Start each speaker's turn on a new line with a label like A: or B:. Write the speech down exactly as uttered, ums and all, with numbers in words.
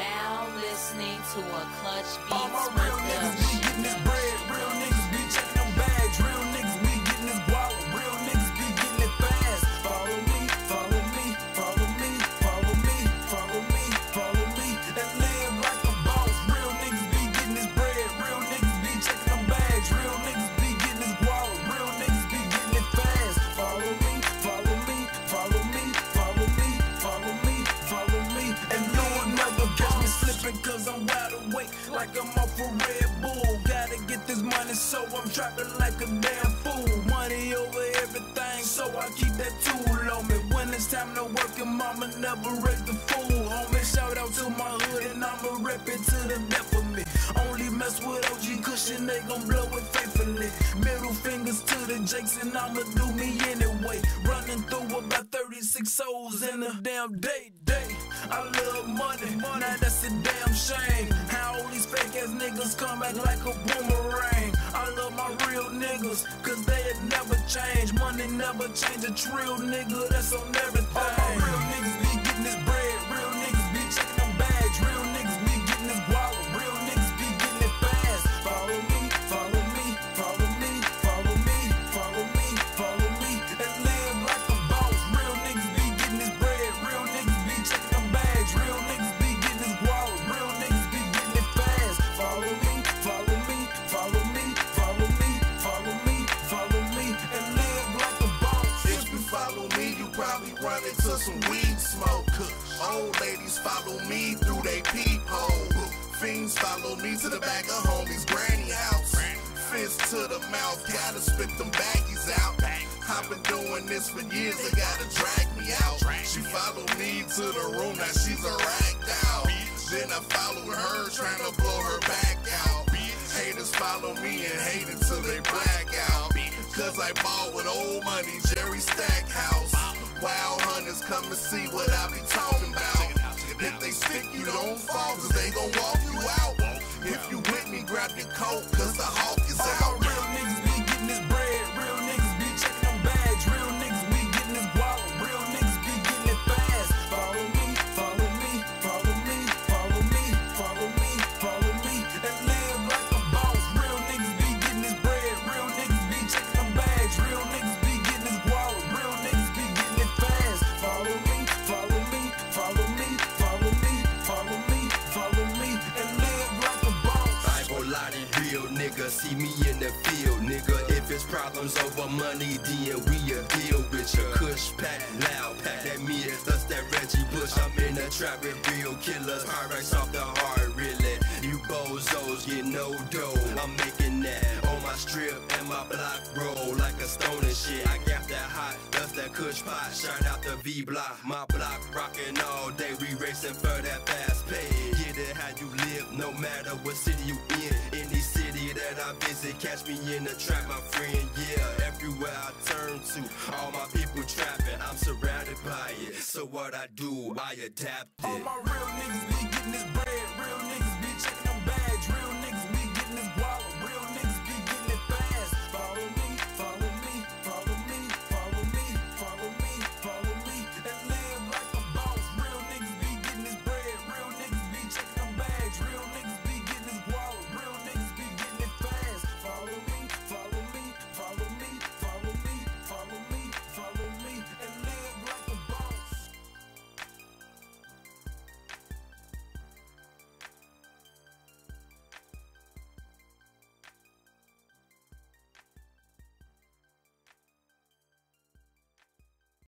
A: now listening to a Clutch
B: All my
A: Beats
B: real niggas be getting this bread, real niggas be checking them bags, real niggas be getting this guava, real niggas be getting it fast. Follow me, follow me, follow me, follow me, follow me, follow me, and live like a boss. Real niggas be getting this bread, real niggas be checking them bags, real niggas be getting this guava, real niggas be getting it fast. Follow me, follow me, follow me, follow me, follow me, follow me, and you will never catch me slipping, cause I'm wide awake like I'm off a Red Bull. Gotta get this money, so I'm trapping like a damn fool. Money over everything, so I keep that tool on me. When it's time to work, and mama never raised the fool. Homie, shout out to my hood, and I'ma rep it to the death of me. Only mess with O G Cushion, they gon' blow it faithfully. Middle fingers to the Jakes, and I'ma do me anyway. Running through about thirty-six souls in a damn day, day. I love money, now that's a damn shame. How all these fake ass niggas come back like a boomerang. I love my real niggas, cause they had never changed. Money never change, a trill nigga, that's on everything. All my real niggas be getting this bread, real niggas be checking them bags, real niggas be getting this guava, real niggas be getting it fast. Follow me, follow me, follow me, follow me, follow me, follow me, and live like a boss. Real niggas be getting this bread, real niggas be checking them bags, real niggas be getting this guava, real niggas be getting it fast. Follow me, follow me, follow me, follow me, follow me, follow me, and live like a boss.
C: If you follow me, you probably run into some weed smoke. Old ladies follow me through they peephole. Fiends follow me to the back of homie's granny house. Fist to the mouth, gotta spit them baggies out. I've been doing this for years, they gotta drag me out. She followed me to the room, now she's a ragged out. Then I followed her, trying to blow her back out. Haters follow me and hate it till they black out. Cause I ball with old money, Jerry Stackhouse. Wild hunters come to see what I be talking about. If they stick, you don't fall, cause they gon' walk you out. If you with me, grab your coat, cause the hawk is
B: All
C: out.
B: my real niggas be getting this bread, real niggas be checking them bags, real niggas be getting this guava, real niggas be getting it fast. Follow me, follow me, follow me, follow me, follow me, follow me, and live like a boss. Real niggas be getting this bread, real niggas be checking them bags, real niggas be getting this guava, real niggas be getting it fast. Follow me, follow me, follow me, follow me, follow me, follow me, and live like a boss.
D: I ain't gon' lie, these real niggas see me in the field, nigga. If it's problems over money, then we'll deal with ya. Kush pack, loud pack, that me, that's that Reggie Bush. I'm in the trap with real killers, Pyrex off the heart, really. You bozos get no dough, I'm making that on my strip and my block roll like a stone and shit. I got that hot, that's that Kush pot, shout out the V block. My block rockin' all day, we racing for that fast pay. Get it how you live, no matter what city you in. Any city that I visit, catch me in the trap, my friend, yeah. Everywhere I turn to, all my people trapping, I'm surrounded by it. So what I do, I adapt it.
B: All my real niggas be getting this bread, real niggas